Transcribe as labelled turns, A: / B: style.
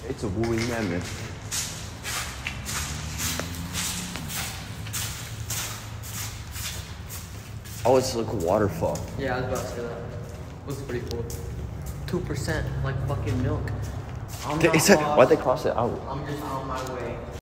A: It's a wooing mammoth. Oh, it's like a waterfall.
B: Yeah, I was about to say that. Looks pretty cool. 2% like fucking milk.
A: Why'd they cross it out?
B: I'm just on my way.